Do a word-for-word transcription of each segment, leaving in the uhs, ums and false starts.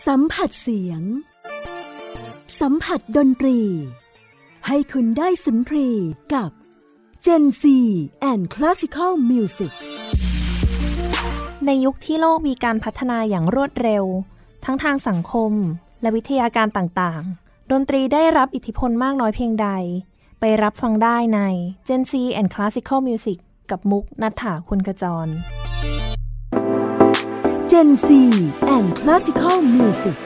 สัมผัสเสียงสัมผัสดนตรีให้คุณได้สุนทรีกับ Gen ซี and Classical Music ในยุคที่โลกมีการพัฒนาอย่างรวดเร็วทั้งทางสังคมและวิทยาการต่างๆดนตรีได้รับอิทธิพลมากน้อยเพียงใดไปรับฟังได้ใน Gen ซี and Classical Music กับมุกณัฐฐา คุณขจร Gen ซี and Classical Music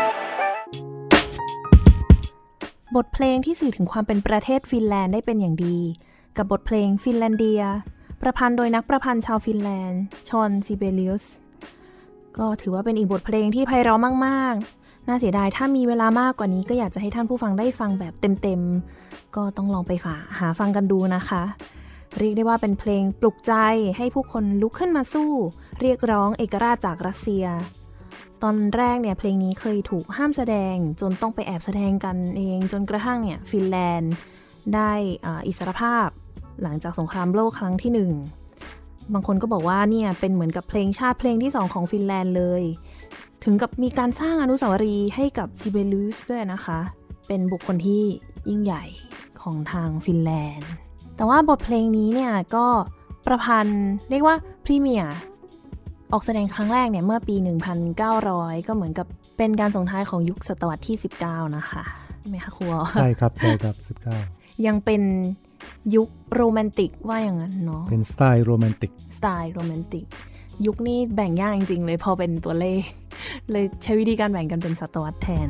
บทเพลงที่สื่อถึงความเป็นประเทศฟินแลนด์ได้เป็นอย่างดีกับบทเพลงฟินแลนเดียประพันธ์โดยนักประพันธ์ชาวฟินแลนด์ชอน ซิเบเลียสก็ถือว่าเป็นอีกบทเพลงที่ไพเราะมากๆน่าเสียดายถ้ามีเวลามากกว่านี้ก็อยากจะให้ท่านผู้ฟังได้ฟังแบบเต็มๆก็ต้องลองไปฝาหาฟังกันดูนะคะเรียกได้ว่าเป็นเพลงปลุกใจให้ผู้คนลุกขึ้นมาสู้เรียกร้องเอกราชจากรัสเซียตอนแรกเนี่ยเพลงนี้เคยถูกห้ามแสดงจนต้องไปแอบแสดงกันเองจนกระทั่งเนี่ยฟินแลนด์ได้อิสรภาพหลังจากสงครามโลกครั้งที่หนึ่งบางคนก็บอกว่าเนี่ยเป็นเหมือนกับเพลงชาติเพลงที่สองของฟินแลนด์เลยถึงกับมีการสร้างอนุสาวรีย์ให้กับซิเบเลียสด้วยนะคะเป็นบุคคลที่ยิ่งใหญ่ของทางฟินแลนด์แต่ว่าบทเพลงนี้เนี่ยก็ประพันธ์เรียกว่าพรีเมียร์ออกแสดงครั้งแรกเนี่ยเมื่อปีหนึ่งพันเก้าร้อยก็เหมือนกับเป็นการส่งท้ายของยุคศตวรรษที่สิบเก้านะคะใช่ไหมคะครูใช่ครับใช่ครับสิบเก้ายังเป็นยุคโรแมนติกว่าอย่างนั้นเนาะเป็นสไตล์โรแมนติกสไตล์โรแมนติกยุคนี้แบ่งยากจริงๆเลยพอเป็นตัวเลขเลยใช้วิธีการแบ่งกันเป็นศตวรรษแทน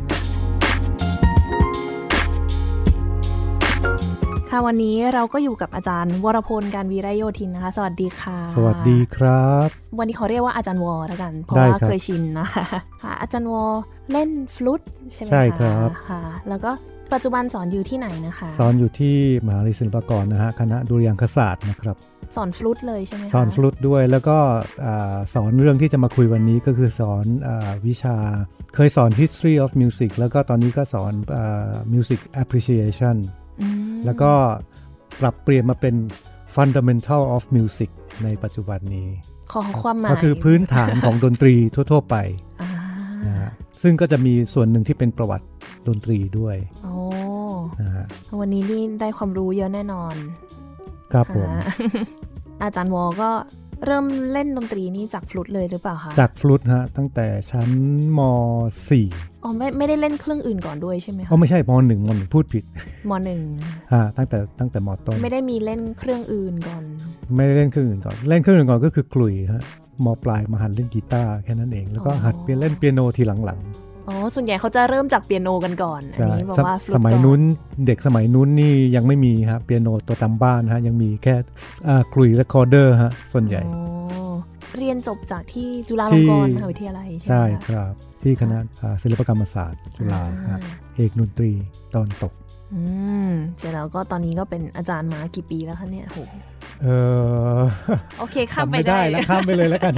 ค่ะวันนี้เราก็อยู่กับอาจารย์วรพลการวีระโยธินนะคะสวัสดีค่ะสวัสดีครับวันนี้ขอเรียกว่าอาจารย์วอแล้วกันเพราะว่าเคยชินนะคะค่ะอาจารย์วอเล่นฟลุตใช่ไหมคะใช่ครับค่ะแล้วก็ปัจจุบันสอนอยู่ที่ไหนนะคะสอนอยู่ที่มหาวิทยาลัยศิลปากรนะฮะคณะดุริยางคศาสตร์นะครับสอนฟลุตเลยใช่ไหมคะสอนฟลุตด้วยแล้วก็สอนเรื่องที่จะมาคุยวันนี้ก็คือสอนวิชาเคยสอน history of music แล้วก็ตอนนี้ก็สอน music appreciation แล้วก็ปรับเปลี่ยนมาเป็น fundamental of music ในปัจจุบันนี้ขอความหมายก็คือพื้นฐานของดนตรีทั่วๆไปนะฮะซึ่งก็จะมีส่วนหนึ่งที่เป็นประวัติดนตรีด้วยโอ้นะฮะวันนี้นี่ได้ความรู้เยอะแน่นอนครับผมอาจารย์วอก็เริ่มเล่นดนตรีนี่จากฟลุตเลยหรือเปล่าคะจากฟลุตฮะตั้งแต่ชั้นม.สี่อ๋อไม่ไม่ได้เล่นเครื่องอื่นก่อนด้วยใช่ไหมคะอ๋อไม่ใช่ม.หนึ่ง ม.หนึ่งพูดผิดม.หนึ่งอ่าตั้งแต่ตั้งแต่ม.ต้นไม่ได้มีเล่นเครื่องอื่นก่อนไม่ได้เล่นเครื่องอื่นก่อนเล่นเครื่องอื่นก่อนก็คือขลุ่ยฮะม.ปลายมาหัดเล่นกีตาร์แค่นั้นเองแล้วก็หัดเปียเล่นเปียโนทีหลังอ๋อส่วนใหญ่เขาจะเริ่มจากเปียโนกันก่อนอันนี้บอกว่าฟลุตสมัยนู้นเด็กสมัยนู้นนี่ยังไม่มีฮะเปียโนตัวตามบ้านฮะยังมีแค่ขลุ่ยเรคคอร์เดอร์ฮะส่วนใหญ่เรียนจบจากที่จุฬาลงกรณ์มหาวิทยาลัยใช่ไหมใช่ครับที่คณะศิลปกรรมศาสตร์จุฬาเอกดนตรีตอนตกอืมเสร็จแล้วก็ตอนนี้ก็เป็นอาจารย์มากี่ปีแล้วคะเนี่ยโหเออโอเคข้ามไปได้แล้วข้ามไปเลยแล้วกัน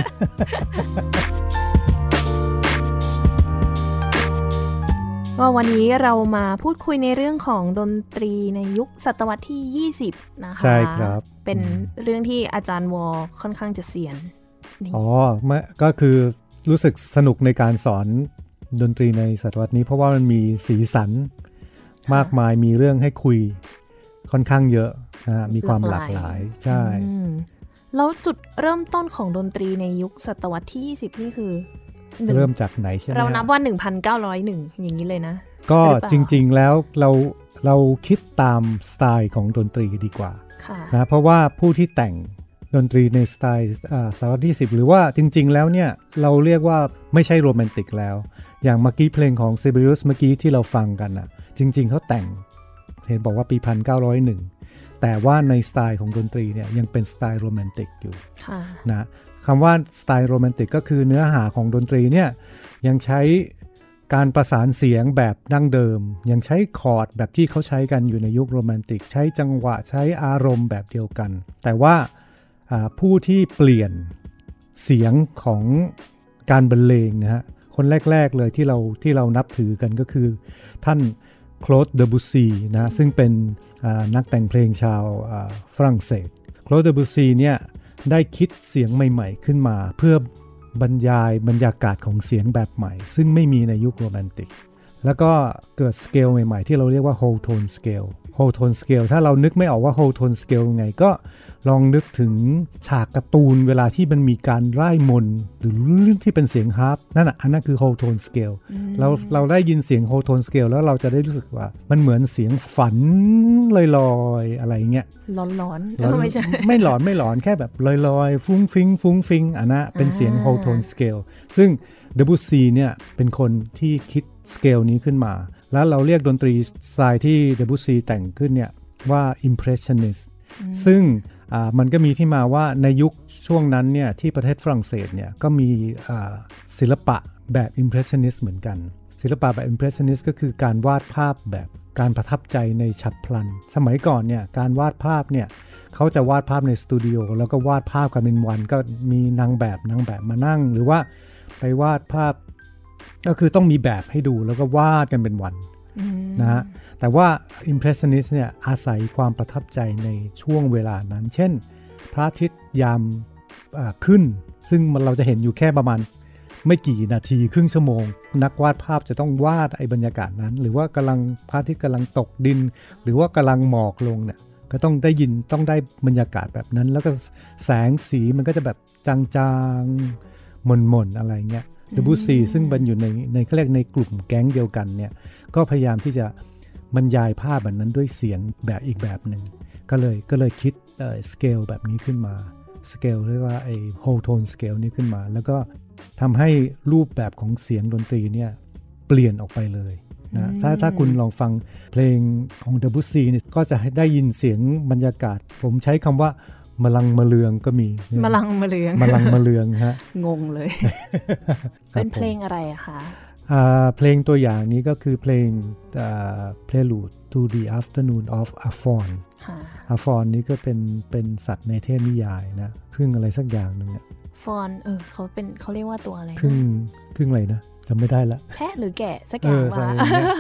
ก็วันนี้เรามาพูดคุยในเรื่องของดนตรีในยุคศตวรรษที่ยี่สิบนะคะใช่ครับเป็นเรื่องที่อาจารย์วอค่อนข้างจะเซียนอ๋อก็คือรู้สึกสนุกในการสอนดนตรีในศตวรรษนี้เพราะว่ามันมีสีสันมากมายมีเรื่องให้คุยค่อนข้างเยอะนะมีความหลากหลายใช่แล้วจุดเริ่มต้นของดนตรีในยุคศตวรรษที่ยี่สิบนี่คือเริ่มจากไหนใช่ไหมเรานับว่า หนึ่งพันเก้าร้อยเอ็ด อย่างนี้เลยนะก็จริงๆแล้วเราเราคิดตามสไตล์ของดนตรีดีกว่านะเพราะว่าผู้ที่แต่งดนตรีในสไตล์ศตวรรษที่สิบหรือว่าจริงๆแล้วเนี่ยเราเรียกว่าไม่ใช่โรแมนติกแล้วอย่างเมื่อกี้เพลงของซิเบเลียสเมื่อกี้ที่เราฟังกันน่ะจริงๆเขาแต่งเห็นบอกว่าปี หนึ่งพันเก้าร้อยเอ็ด แต่ว่าในสไตล์ของดนตรีเนี่ยยังเป็นสไตล์โรแมนติกอยู่นะคำว่าสไตล์โรแมนติกก็คือเนื้อหาของดนตรีเนี่ยยังใช้การประสานเสียงแบบดั้งเดิมยังใช้คอร์ดแบบที่เขาใช้กันอยู่ในยุคโรแมนติกใช้จังหวะใช้อารมณ์แบบเดียวกันแต่ว่าผู้ที่เปลี่ยนเสียงของการบรรเลงนะฮะคนแรกๆเลยที่เราที่เรานับถือกันก็คือท่านโคลด เดบูซีนะซึ่งเป็นนักแต่งเพลงชาวฝรั่งเศสโคลด เดบูซีเนี่ยได้คิดเสียงใหม่ๆขึ้นมาเพื่อบรรยายบรรยากาศของเสียงแบบใหม่ซึ่งไม่มีในยุคโรแมนติกแล้วก็เกิดสเกลใหม่ๆที่เราเรียกว่า whole tone scale whole tone scale ถ้าเรานึกไม่ออกว่า whole tone scale ยังไงก็ลองนึกถึงฉากการ์ตูนเวลาที่มันมีการร่ายมนต์หรือที่เป็นเสียงฮาร์ปนั่นน่ะอันนั้นคือ whole tone scale เราเราได้ยินเสียง whole tone scale แล้วเราจะได้รู้สึกว่ามันเหมือนเสียงฝันลอยๆอะไรเงี้ยหลอนๆไม่ใช่ไม่หลอนไม่หลอนแค่แบบลอยๆฟุ้งฟิ้งฟุ้งฟิ้งอันนั้นเป็นเสียง whole tone scale ซึ่งเดบูซีเนี่ยเป็นคนที่คิดสเกลนี้ขึ้นมาแล้วเราเรียกดนตรีสไตล์ที่เดบูซีแต่งขึ้นเนี่ยว่า impressionist ซึ่งมันก็มีที่มาว่าในยุคช่วงนั้นเนี่ยที่ประเทศฝรั่งเศสเนี่ยก็มีศิลปะแบบ impressionist เหมือนกันศิลปะแบบ impressionist ก็คือการวาดภาพแบบการประทับใจในฉับพลันสมัยก่อนเนี่ยการวาดภาพเนี่ยเขาจะวาดภาพในสตูดิโอแล้วก็วาดภาพกันเป็นวันก็มีนางแบบนางแบบมานั่งหรือว่าไปวาดภาพก็คือต้องมีแบบให้ดูแล้วก็วาดกันเป็นวันนะฮะแต่ว่า Impressionist เนี่ยอาศัยความประทับใจในช่วงเวลานั้นเช่นพระอาทิตย์ยามขึ้นซึ่งมันเราจะเห็นอยู่แค่ประมาณไม่กี่นาทีครึ่งชั่วโมงนักวาดภาพจะต้องวาดไอ้บรรยากาศนั้นหรือว่ากำลังพระอาทิตย์กำลังตกดินหรือว่ากำลังหมอกลงเนี่ยก็ต้องได้ยินต้องได้บรรยากาศแบบนั้นแล้วก็แสงสีมันก็จะแบบจางๆหม่นๆอะไรเงี้ยเดบูซีซึ่งเป็นอยู่ในในเขาเรียกในกลุ่มแก๊งเดียวกันเนี่ยก็พยายามที่จะบรรยายภาพแบบนั้นด้วยเสียงแบบอีกแบบหนึ่งก็เลยก็เลยคิดเอ่อสเกลแบบนี้ขึ้นมาสเกลเรียกว่าไอ้ whole tone scale นี้ขึ้นมาแล้วก็ทำให้รูปแบบของเสียงดนตรีเนี่ยเปลี่ยนออกไปเลยนะถ้าถ้าคุณลองฟังเพลงของเดบูซีเนี่ยก็จะได้ยินเสียงบรรยากาศผมใช้คำว่ามะลังมะเลืองก็มีมะลังมะเลืองมะลังมะเลืองฮะงงเลย เป็นเพลงอะไรอะคะเพลงตัวอย่างนี้ก็คือเพลง Prelude to the Afternoon of Afon Afon นี้ก็เป็นเป็นสัตว์ในเทพนิยายนะพึ่งอะไรสักอย่างหนึ่งอะฟอนเออเขาเป็นเขาเรียกว่าตัวอะไรพึ่งพึ่งอะไรนะจำไม่ได้ละแพะหรือแกะสักอย่างว่า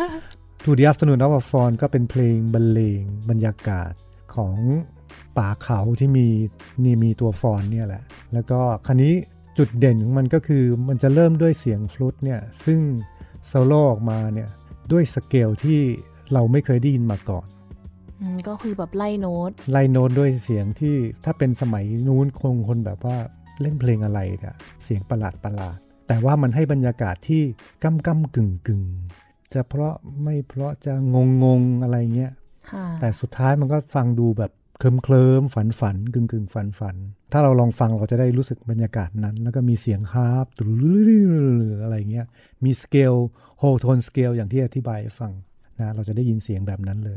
To the Afternoon of Afon ก็เป็นเพลงบรรเลงบรรยากาศของป่าเขาที่มีนี่มีตัวฟอนเนี่ยแหละแล้วก็คราวนี้จุดเด่นของมันก็คือมันจะเริ่มด้วยเสียงฟลุตเนี่ยซึ่งโซโล่ออกมาเนี่ยด้วยสเกลที่เราไม่เคยได้ยินมาก่อนก็คือแบบไล่โน้ตไล่โน้ตด้วยเสียงที่ถ้าเป็นสมัยนู้นคงคนแบบว่าเล่นเพลงอะไรเนี่ยเสียงประหลาดประหลาดแต่ว่ามันให้บรรยากาศที่ก้ำก้ำกึ่งกึ่งจะเพราะไม่เพราะจะงงงอะไรเงี้ยแต่สุดท้ายมันก็ฟังดูแบบเคลิ้มเคลิ้มฝันฝันกึ่งกึ่งฝันฝันถ้าเราลองฟังเราจะได้รู้สึกบรรยากาศนั้นแล้วก็มีเสียงฮาร์ปอะไรเงี้ยมีสเกลโฮโทนสเกลอย่างที่อธิบายให้ฟังนะเราจะได้ยินเสียงแบบนั้นเลย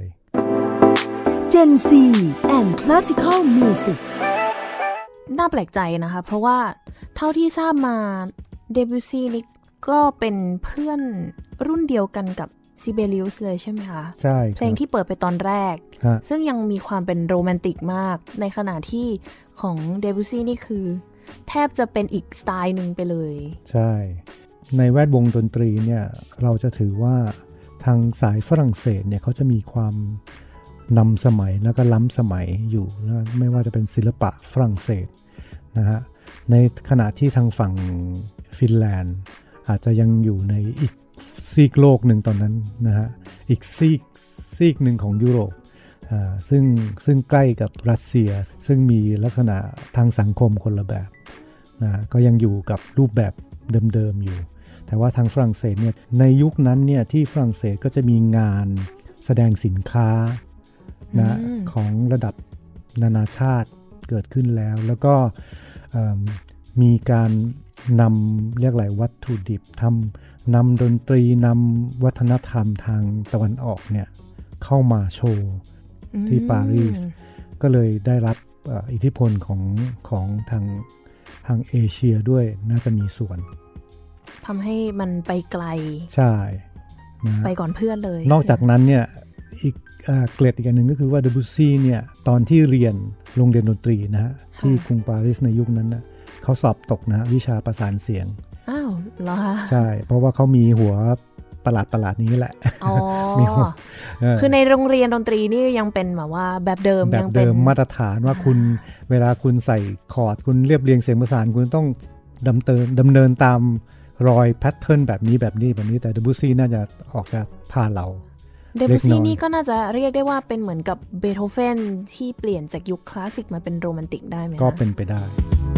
Gen Z and Classical Music น่าแปลกใจนะคะเพราะว่าเท่าที่ทราบมาเดบิวซีนี่ก็เป็นเพื่อนรุ่นเดียวกันกับซิเบลิอุสเลยใช่ไหมคะใช่เพลงที่เปิดไปตอนแรกซึ่งยังมีความเป็นโรแมนติกมากในขณะที่ของเดบิวซีนี่คือแทบจะเป็นอีกสไตล์หนึ่งไปเลยใช่ในแวดวงดนตรีเนี่ยเราจะถือว่าทางสายฝรั่งเศสเนี่ยเขาจะมีความนำสมัยแล้วก็ล้ำสมัยอยู่นะไม่ว่าจะเป็นศิลปะฝรั่งเศสนะฮะในขณะที่ทางฝั่งฟินแลนด์อาจจะยังอยู่ในอีกซีกโลกหนึ่งตอนนั้นนะฮะอีกซีกซีกหนึ่งของยุโรปซึ่งซึ่งใกล้กับรัสเซียซึ่งมีลักษณะทางสังคมคนละแบบนะก็ยังอยู่กับรูปแบบเดิมๆอยู่แต่ว่าทางฝรั่งเศสเนี่ยในยุคนั้นเนี่ยที่ฝรั่งเศสก็จะมีงานแสดงสินค้านะของระดับนานาชาติเกิดขึ้นแล้วแล้วก็มีการนำเรียกอะไรวัตถุดิบทำนำดนตรีนำวัฒนธรรมทางตะวันออกเนี่ยเข้ามาโชว์ที่ปารีสก็เลยได้รับอิทธิพลของของทางทางเอเชียด้วยน่าจะมีส่วนทำให้มันไปไกลใช่นะไปก่อนเพื่อนเลยนอกจากนั้นเนี่ยอีกเกรดอีกอันหนึ่งก็คือว่าเดบูซี่เนี่ยตอนที่เรียนโรงเรียนดนตรีนะฮะที่กรุงปารีสในยุคนั้นนะเขาสอบตกนะวิชาประสานเสียงอ้าวเหรอคะใช่เพราะว่าเขามีหัวประหลาดประหลาดนี้แหละอ๋อ มีหัวคือในโรงเรียนดนตรีนี่ยังเป็นแบบว่าแบบเดิมแบบเดิมมาตรฐานว่าคุณเวลาคุณใส่คอร์ดคุณเรียบเรียงเสียงประสานคุณต้องดำเนินดำเนินตามรอยแพทเทิร์นแบบนี้แบบนี้แบบนี้แต่เดบูซี่น่าจะออกจะพาเราเดบูซี่นี่ก็น่าจะเรียกได้ว่าเป็นเหมือนกับเบโธเฟนที่เปลี่ยนจากยุคคลาสสิกมาเป็นโรแมนติกได้ไหมก็เป็นไปได้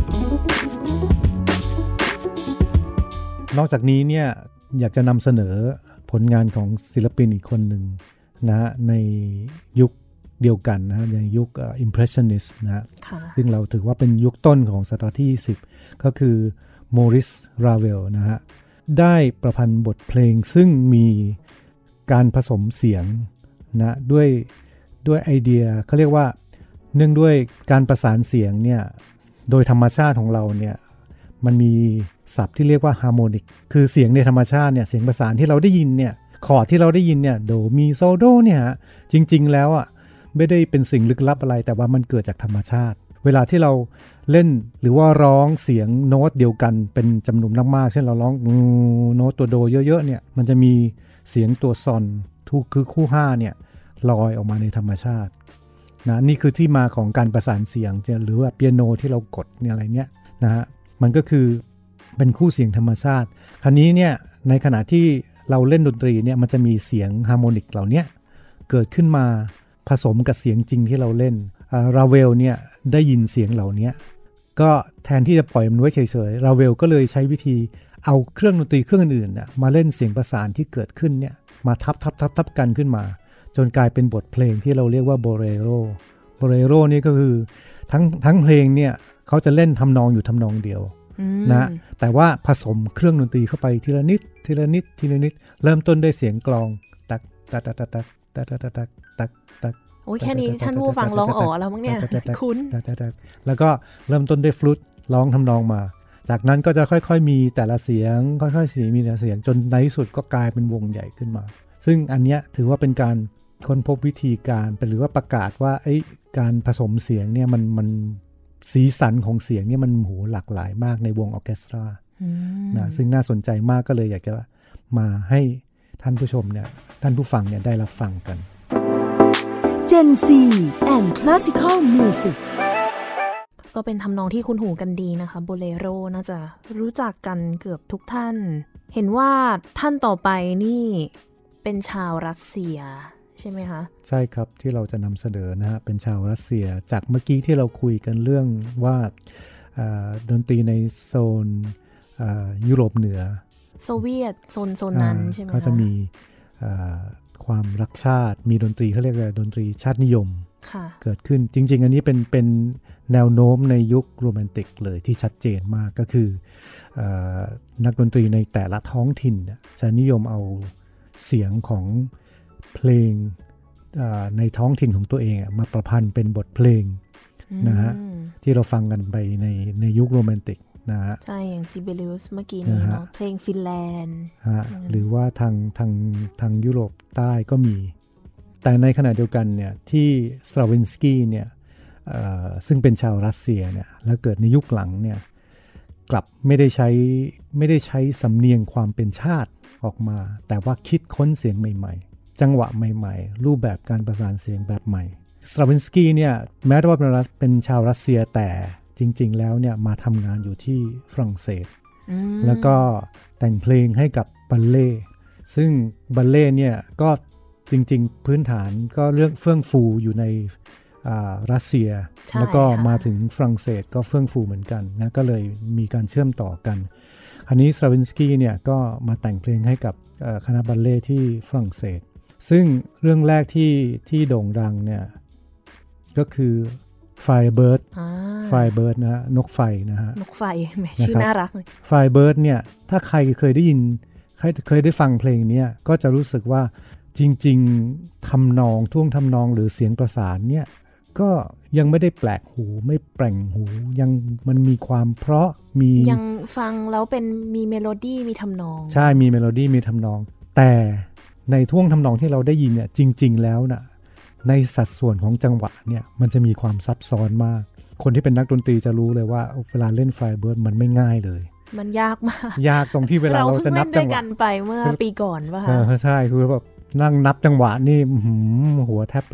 นอกจากนี้เนี่ยอยากจะนำเสนอผลงานของศิลปินอีกคนหนึ่งนะในยุคเดียวกันนะในยุค Impressionist นะซึ่งเราถือว่าเป็นยุคต้นของศตวรรษที่ยี่สิบก็คือโมริส ราเวลนะฮะได้ประพันธ์บทเพลงซึ่งมีการผสมเสียงนะด้วยด้วยไอเดียเขาเรียกว่าเนื่องด้วยการประสานเสียงเนี่ยโดยธรรมชาติของเราเนี่ยมันมีศัพท์ที่เรียกว่าฮาร์โมนิกคือเสียงในธรรมชาติเนี่ยเสียงประสานที่เราได้ยินเนี่ยคอร์ดที่เราได้ยินเนี่ยโดมีโซโดเนี่ยจริงๆแล้วอ่ะไม่ได้เป็นสิ่งลึกลับอะไรแต่ว่ามันเกิดจากธรรมชาติเวลาที่เราเล่นหรือว่าร้องเสียงโน้ตเดียวกันเป็นจำนวนมากๆเช่นเราร้องโน้ตตัวโดเยอะๆเนี่ยมันจะมีเสียงตัวซอนทุกคือคู่ห้าเนี่ยลอยออกมาในธรรมชาตินะนี่คือที่มาของการประสานเสียงหรือว่าเปียโนที่เรากดเนี่ยอะไรเนี้ยนะฮะมันก็คือเป็นคู่เสียงธรรมชาติคราวนี้เนี่ยในขณะที่เราเล่นดนตรีเนี่ยมันจะมีเสียงฮาร์โมนิกเหล่านี้เกิดขึ้นมาผสมกับเสียงจริงที่เราเล่นราเวลเนี่ยได้ยินเสียงเหล่านี้ก็แทนที่จะปล่อยมันไว้เฉยๆราเวลก็เลยใช้วิธีเอาเครื่องดนตรีเครื่องอื่นๆน่ะมาเล่นเสียงประสานที่เกิดขึ้นเนี่ยมาทับทับทับทับกันขึ้นมาจนกลายเป็นบทเพลงที่เราเรียกว่าโบเรโรโบเรโรนี่ก็คือทั้งทั้งเพลงเนี่ยเขาจะเล่นทำนองอยู่ทำนองเดียวนะแต่ว่าผสมเครื่องดนตรีเข้าไปทีละนิดทีละนิดทีละนิดเริ่มต้นด้วยเสียงกลองตักตักตักตักตักตักตักตักตักตักโอ้ยแค่นี้ท่านผู้ฟังร้องอ๋อแล้วมั้งเนี่ยคุ้นแล้วก็เริ่มต้นด้วยฟลุตร้องทำนองมาจากนั้นก็จะค่อยๆมีแต่ละเสียงค่อยๆเสียงมีแต่ละเสียงจนในที่สุดก็กลายเป็นวงใหญ่ขึ้นมาซึ่งอันเนี้ยถือว่าเป็นการค้นพบวิธีการเป็นหรือว่าประกาศว่าไอ้การผสมเสียงเนี่ยมันมันสีสันของเสียงเนี่ยมันโหหลากหลายมากในวงออร์เคสตรานะซึ่งน่าสนใจมากก็เลยอยากจะมาให้ท่านผู้ชมเนี่ยท่านผู้ฟังเนี่ยได้รับฟังกัน Gen Z and Classical Music ก็เป็นทำนองที่คุ้นหูกันดีนะคะโบเลโรน่าจะรู้จักกันเกือบทุกท่านเห็นว่าท่านต่อไปนี่เป็นชาวรัสเซียใช่ไหมคะใช่ครับที่เราจะนำเสนอนะฮะเป็นชาวรัสเซียจากเมื่อกี้ที่เราคุยกันเรื่องว่าดนตรีในโซนยุโรปเหนือโซเวียตโซนโซนนั้นใช่ไหมคะเขาจะมีความรักชาติมีดนตรีเขาเรียกว่าดนตรีชาตินิยมเกิดขึ้นจริงๆอันนี้เป็นเป็นแนวโน้มในยุคโรแมนติกเลยที่ชัดเจนมากก็คือนักดนตรีในแต่ละท้องถิ่นจะนิยมเอาเสียงของเพลงในท้องถิ่นของตัวเองมาประพันธ์เป็นบทเพลงนะฮะที่เราฟังกันไปในในยุคโรแมนติกนะฮะใช่อย่างซิเบลิอุสเมื่อกี้นี้เนาะเพลงฟินแลนด์หรือว่าทางทางทางยุโรปใต้ก็มีแต่ในขณะเดียวกันเนี่ยที่สตราวินสกี้เนี่ยซึ่งเป็นชาวรัสเซียเนี่ยแล้วเกิดในยุคหลังเนี่ยกลับไม่ได้ใช้ไม่ได้ใช้สำเนียงความเป็นชาติออกมาแต่ว่าคิดค้นเสียงใหม่ๆจังหวะใหม่ๆรูปแบบการประสานเสียงแบบใหม่สตราวินสกี้เนี่ยแม้ว่าเป็นชาวรัสเซียแต่จริงๆแล้วเนี่ยมาทำงานอยู่ที่ฝรั่งเศสแล้วก็แต่งเพลงให้กับบัลเล่ซึ่งบัลเล่เนี่ยก็จริงๆพื้นฐานก็เรื่องเฟื่องฟูอยู่ในรัสเซียแล้วก็มาถึงฝรั่งเศสก็เฟื่องฟูเหมือนกันนะก็เลยมีการเชื่อมต่อกันอันนี้สตราวินสกี้เนี่ยก็มาแต่งเพลงให้กับคณะบัลเล่ที่ฝรั่งเศสซึ่งเรื่องแรกที่ที่โด่งดังเนี่ยก็คือ Firebird Firebird นะฮะนกไฟนะฮะนกไฟแหมชื่อน่ารักเลย Firebird เนี่ยถ้าใครเคยได้ยินใครเคยได้ฟังเพลงนี้ก็จะรู้สึกว่าจริงๆทำนองท่วงทำนองหรือเสียงประสานเนี่ยก็ยังไม่ได้แปลกหูไม่แปลงหูยังมันมีความเพราะมียังฟังแล้วเป็นมีเมโลดี้มีทำนองใช่มีเมโลดี้มีทำนองแต่ในท่วงทำนองที่เราได้ยินเนี่ยจริงๆแล้วน่ะในสัดส่วนของจังหวะเนี่ยมันจะมีความซับซ้อนมากคนที่เป็นนักดนตรีจะรู้เลยว่าเวลาเล่น Firebird มันไม่ง่ายเลยมันยากมากยากตรงที่เวลาเราจะนับจังหวะเราเพิ่งเล่นด้วยกันไปเมื่อปีก่อนป่ะคะเออใช่คือแบบนั่งนับจังหวะนี่หัวแทบพลิก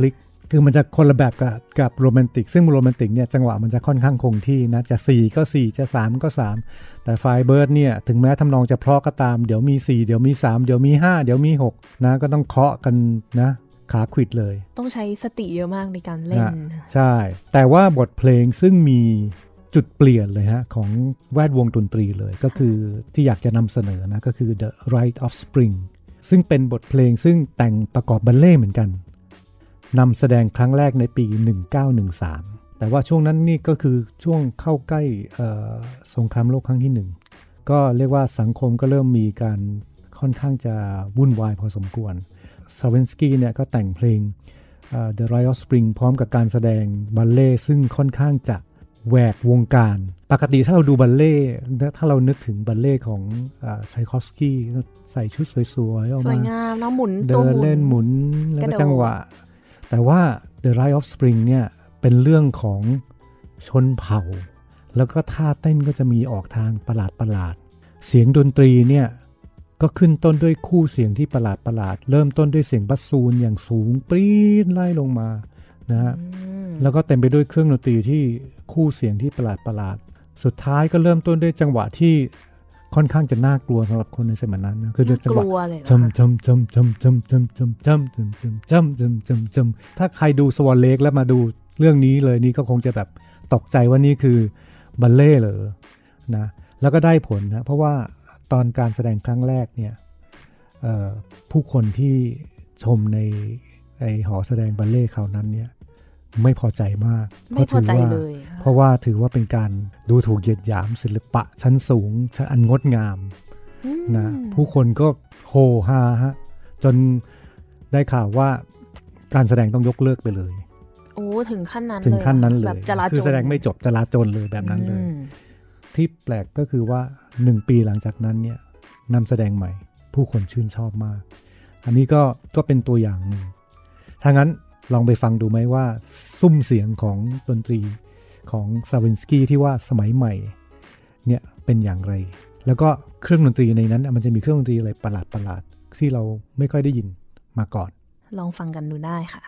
คือมันจะคนละแบบกับกับโรแมนติกซึ่งโรแมนติกเนี่ยจังหวะมันจะค่อนข้างคงที่นะจะสี่ก็สี่จะสามก็สามแต่ไฟเบิร์ดเนี่ยถึงแม้ทำนองจะเพราะก็ตามเดี๋ยวมีสี่เดี๋ยวมีสามเดี๋ยวมีห้าเดี๋ยวมีหกนะก็ต้องเคาะกันนะขาขวิดเลยต้องใช้สติเยอะมากในการเล่นใช่แต่ว่าบทเพลงซึ่งมีจุดเปลี่ยนเลยฮะของแวดวงดนตรีเลยก็คือที่อยากจะนำเสนอนะก็คือ The Rite of Spring ซึ่งเป็นบทเพลงซึ่งแต่งประกอบบัลเล่ต์เหมือนกันนำแสดงครั้งแรกในปีหนึ่งเก้าหนึ่งสามแต่ว่าช่วงนั้นนี่ก็คือช่วงเข้าใกล้สงครามโลกครั้งที่หนึ่งก็เรียกว่าสังคมก็เริ่มมีการค่อนข้างจะวุ่นวายพอสมควรซาวินสกี้เนี่ยก็แต่งเพลง uh, The Rite of Spring พร้อมกับการแสดงบัลเล่ต์ซึ่งค่อนข้างจะแหวกวงการปกติถ้าเราดูบัลเล่ต์ถ้าเรานึกถึงบัลเล่ต์ของไชคอฟสกี้ใส่ชุดสวยๆออกมาสวยงามแล้วหมุนเดินเล่นหมุนแล้วก็จังหวะแต่ว่า The Rite of Spring เนี่ยเป็นเรื่องของชนเผ่าแล้วก็ท่าเต้นก็จะมีออกทางประหลาดประหลาดเสียงดนตรีเนี่ยก็ขึ้นต้นด้วยคู่เสียงที่ประหลาดประหลาดเริ่มต้นด้วยเสียงบัสซูนอย่างสูงปรี๊ดไล่ลงมานะฮะแล้วก็เต็มไปด้วยเครื่องดนตรีที่คู่เสียงที่ประหลาดประหลาดสุดท้ายก็เริ่มต้นด้วยจังหวะที่ค่อนข้างจะน่ากลัวสำหรับคนในสมัยนั้นนะคือจังหวะจำจำจำจำจำจำจำจำจำจำจำจำจำจำถ้าใครดูสวอนเลคแล้วมาดูเรื่องนี้เลยนี่ก็คงจะแบบตกใจว่านี่คือบัลเล่ต์เหรอนะแล้วก็ได้ผลนะเพราะว่าตอนการแสดงครั้งแรกเนี่ยผู้คนที่ชมในไอหอแสดงบัลเล่ต์คราวนั้นเนี่ยไม่พอใจมากไม่พอใจเลยเพราะว่าถือว่าเป็นการดูถูกเหยียดหยามศิลปะชั้นสูงชั้นอันงดงามนะผู้คนก็โห่ฮาฮะจนได้ข่าวว่าการแสดงต้องยกเลิกไปเลยโอ้ถึงขั้นนั้นถึงขั้นนั้นเลยแบบจลาจลคือแสดงไม่จบจลาจลเลยแบบนั้นเลยที่แปลกก็คือว่าหนึ่งปีหลังจากนั้นเนี่ยนำแสดงใหม่ผู้คนชื่นชอบมากอันนี้ก็ก็เป็นตัวอย่างหนึ่งถ้างั้นลองไปฟังดูไหมว่าซุ้มเสียงของดนตรีของซาวินสกี้ที่ว่าสมัยใหม่เนี่ยเป็นอย่างไรแล้วก็เครื่องดนตรีในนั้นมันจะมีเครื่องดนตรีอะไรประหลาดประหลาดที่เราไม่ค่อยได้ยินมาก่อนลองฟังกันดูได้ค่ะ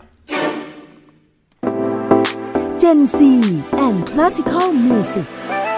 Gen Z and Classical Music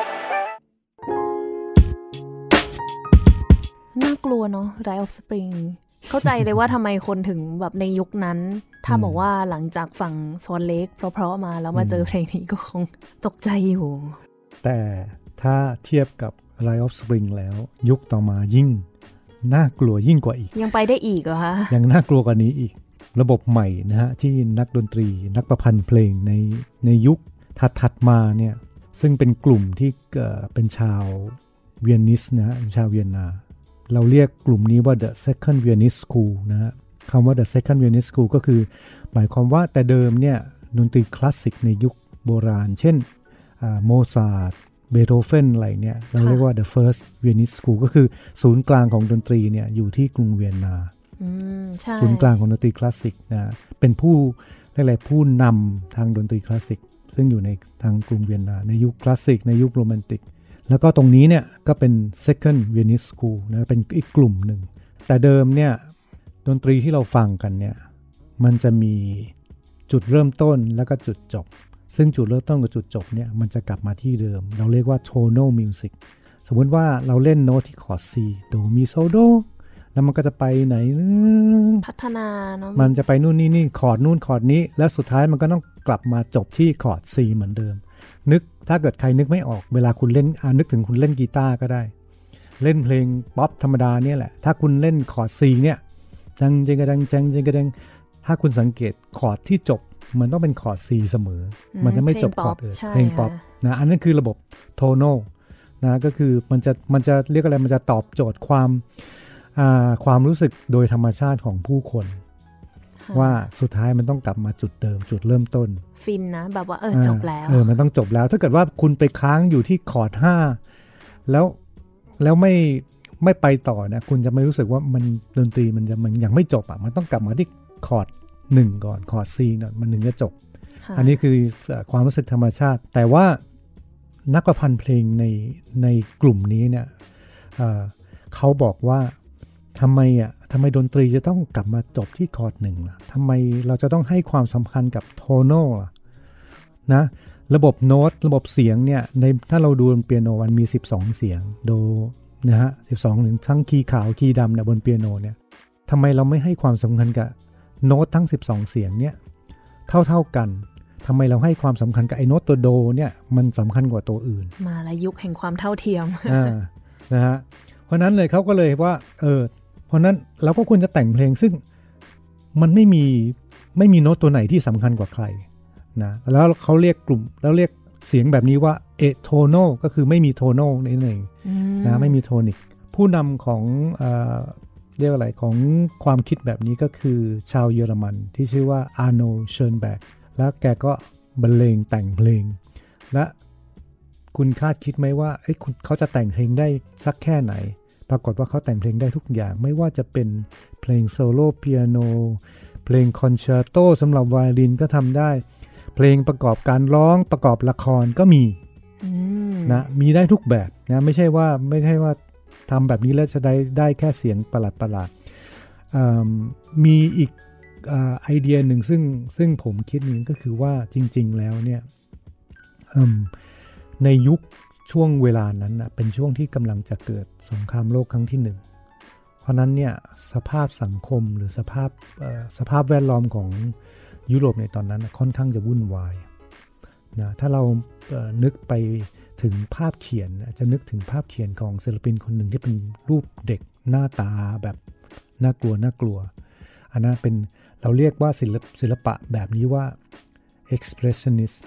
น่ากลัวเนาะ Rite of Spring เข้าใจเลยว่าทำไมคนถึงแบบในยุคนั้นถ้าบอกว่าหลังจากฝั่งสวอนเลคเพราะๆมาแล้วมาเจอเพลงนี้ก็คงตกใจอยู่แต่ถ้าเทียบกับ Rite of Spring แล้วยุคต่อมายิ่งน่ากลัวยิ่งกว่าอีกยังไปได้อีกเหรอคะยังน่ากลัวกว่านี้อีกระบบใหม่นะฮะที่นักดนตรีนักประพันธ์เพลงในในยุคถัดๆมาเนี่ยซึ่งเป็นกลุ่มที่เอ่อเป็นชาวเวียนนิสนะฮะชาวเวียนนาเราเรียกกลุ่มนี้ว่า The Second Viennese School นะฮะคำว่า The Second Viennese School ก็คือหมายความว่าแต่เดิมเนี่ยดนตรีคลาสสิกในยุคโบราณเช่นโมซาร์ทเบโธเฟนอะไรเนี่ยเราเรียกว่า The First Viennese School ก็คือศูนย์กลางของดนตรีเนี่ยอยู่ที่กรุงเวียนนาศูนย์กลางของดนตรีคลาสสิกนะเป็นผู้อะไรผู้นำทางดนตรีคลาสสิกซึ่งอยู่ในทางกรุงเวียนนาในยุคคลาสสิกในยุคโรแมนติกแล้วก็ตรงนี้เนี่ยก็เป็น Second Viennese School นะเป็นอีกกลุ่มหนึ่งแต่เดิมเนี่ยดนตรีที่เราฟังกันเนี่ยมันจะมีจุดเริ่มต้นแล้วก็จุดจบซึ่งจุดเริ่มต้นกับจุดจบเนี่ยมันจะกลับมาที่เดิมเราเรียกว่า tonal music สมมติว่าเราเล่นโน้ตที่คอร์ด C โดมีโซโดแล้วมันก็จะไปไหนพัฒนาเนาะมันจะไปนู่นนี่นี่คอร์ดนู่นคอร์ดนี้แล้วสุดท้ายมันก็ต้องกลับมาจบที่คอร์ด C เหมือนเดิมนึกถ้าเกิดใครนึกไม่ออกเวลาคุณเล่นอ่านึกถึงคุณเล่นกีตาร์ก็ได้เล่นเพลงป๊อปธรรมดาเนี่ยแหละถ้าคุณเล่นคอร์ด C เนี่ยจังจังกระดังจังจังกระดังถ้าคุณสังเกตคอร์ดที่จบมันต้องเป็นคอร์ด C เสมอมันจะไม่จบคอร์ดอื่นเพลงป๊อปนะอันนั้นคือระบบโทโนนะก็คือมันจะมันจะเรียกอะไรมันจะตอบโจทย์ความความรู้สึกโดยธรรมชาติของผู้คนว่าสุดท้ายมันต้องกลับมาจุดเดิมจุดเริ่มต้นฟินนะแบบว่าเออจบแล้วเออมันต้องจบแล้วถ้าเกิดว่าคุณไปค้างอยู่ที่คอร์ดห้าแล้วแล้วไม่ไม่ไปต่อนะคุณจะไม่รู้สึกว่ามันดนตรีมันจะมันยังไม่จบอ่ะมันต้องกลับมาที่คอร์ดหนึ่งก่อนคอร์ด C น่ะมันถึงจะจบอันนี้คือความรู้สึกธรรมชาติแต่ว่านักประพันธ์เพลงในในกลุ่มนี้เนี่ย เอ่อ เขาบอกว่าทำไมอ่ะทำไมดนตรีจะต้องกลับมาจบที่คอร์ดหนึ่งล่ะทำไมเราจะต้องให้ความสำคัญกับโทโนล่ะนะระบบโน้ตระบบเสียงเนี่ยในถ้าเราดูบนเปียโนมันมีสิบสองเสียงโดนะฮะสิบสองถึงทั้งคีย์ขาวคีย์ดำเนี่ยบนเปียโนเนี่ยทำไมเราไม่ให้ความสำคัญกับโน้ตทั้งสิบสองเสียงเนี่ยเท่าๆกันทำไมเราให้ความสำคัญกับไอ้โน้ตตัวโดเนี่ยมันสำคัญกว่าตัวอื่นมาละยุคแห่งความเท่าเทียมอ่านะฮะเพราะนั้นเลยเขาก็เลยว่าเออเพราะนั้นเราก็ควรจะแต่งเพลงซึ่งมันไม่มีไม่มีโน้ตตัวไหนที่สำคัญกว่าใครนะแล้วเขาเรียกกลุ่มแล้วเรียกเสียงแบบนี้ว่าเอโทโนก็คือไม่มีโทโนนั่นเองนะไม่มีโทนิกผู้นำของเอ่อเรียกอะไรของความคิดแบบนี้ก็คือชาวเยอรมันที่ชื่อว่าอาร์โนเชิร์นแบกแล้วแกก็บรรเลงแต่งเพลงและคุณคาดคิดไหมว่าเอ้ยเขาจะแต่งเพลงได้สักแค่ไหนปรากฏว่าเขาแต่งเพลงได้ทุกอย่างไม่ว่าจะเป็นเพลงโซโล่เปียโนเพลงคอนแชร์โตสำหรับไวโอลินก็ทำได้เพลงประกอบการร้องประกอบละครก็มีนะมีได้ทุกแบบนะไม่ใช่ว่าไม่ใช่ว่าทำแบบนี้แล้วจะได้ได้แค่เสียงประหลาดประหลาดมีอีกไอเดียหนึ่งซึ่งซึ่งผมคิดนึงก็คือว่าจริงๆแล้วเนี่ยในยุคช่วงเวลานั้นนะเป็นช่วงที่กำลังจะเกิดสงครามโลกครั้งที่หนึ่งเพราะนั้นเนี่ยสภาพสังคมหรือสภาพสภาพแวดล้อมของยุโรปในตอนนั้นค่อนข้างจะวุ่นวายนะถ้าเรานึกไปถึงภาพเขียนจะนึกถึงภาพเขียนของศิลปินคนหนึ่งที่เป็นรูปเด็กหน้าตาแบบน่ากลัวน่ากลัวอันนั้นเป็นเราเรียกว่าศิลปศิลปะแบบนี้ว่า expressionist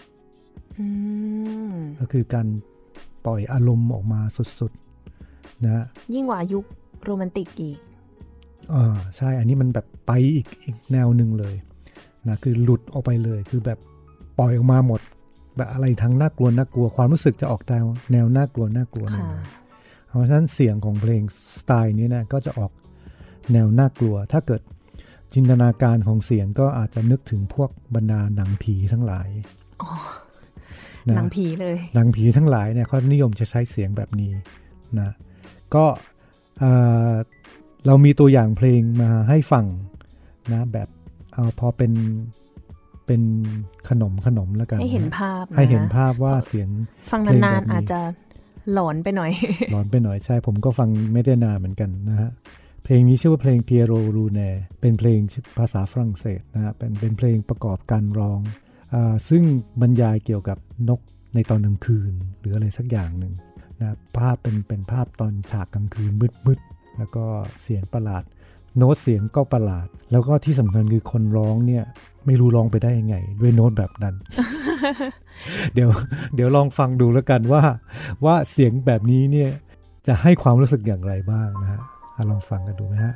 ก็คือการปล่อยอารมณ์ออกมาสุดๆนะยิ่งกว่ายุคโรแมนติกอีกอ่าใช่อันนี้มันแบบไปอีกอีกแนวหนึ่งเลยนะคือหลุดออกไปเลยคือแบบปล่อยออกมาหมดแบบอะไรทั้งน่ากลัวน่ากลัวความรู้สึกจะออกแนวแนวน่ากลัวน่ากลัวนั่นเพราะฉะนั้นเสียงของเพลงสไตล์นี้นะก็จะออกแนวน่ากลัวถ้าเกิดจินตนาการของเสียงก็อาจจะนึกถึงพวกบรรดาหนังผีทั้งหลายหนังผีเลยหนังผีทั้งหลายเนี่ยเขานิยมจะใช้เสียงแบบนี้นะก็เรามีตัวอย่างเพลงมาให้ฟังนะแบบเอาพอเป็นเป็นขนมขนมแล้วกันให้เห็นภาพให้เห็นภาพว่าเสียงฟังนานๆอาจจะหลอนไปหน่อยหลอนไปหน่อยใช่ผมก็ฟังไม่ได้นานเหมือนกันนะฮะเพลงนี้ชื่อว่าเพลง Pierrot Lunaire เป็นเพลงภาษาฝรั่งเศสนะฮะเป็นเป็นเพลงประกอบการร้องอ่าซึ่งบรรยายเกี่ยวกับนกในตอนกลางคืนหรืออะไรสักอย่างหนึ่งนะภาพเป็นเป็นภาพตอนฉากกลางคืนมืดๆแล้วก็เสียงประหลาดโน้ตเสียงก็ประหลาดแล้วก็ที่สำคัญคือคนร้องเนี่ยไม่รู้ร้องไปได้ยังไงด้วยโน้ตแบบนั้น เดี๋ยวเดี๋ยวลองฟังดูแล้วกันว่าว่าเสียงแบบนี้เนี่ยจะให้ความรู้สึกอย่างไรบ้างนะฮะลองฟังกันดูไหมฮะ